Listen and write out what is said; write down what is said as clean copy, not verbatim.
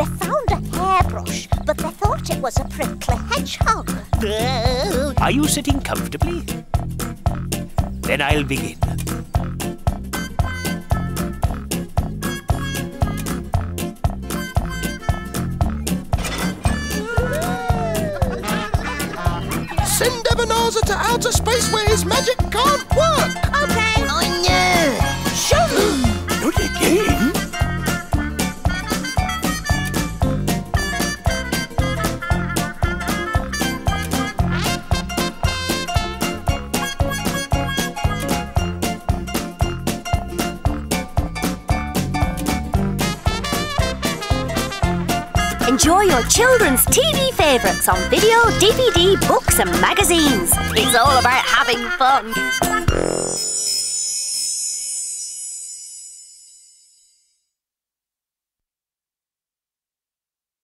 They found a hairbrush, but they thought it was a prickly hedgehog. Are you sitting comfortably? Then I'll begin. Send Ebenezer to outer space where his magic can't work! Okay. Oh no! Show me. Not again? Enjoy your children's TV favourites on video, DVD, books and magazines. It's all about having fun.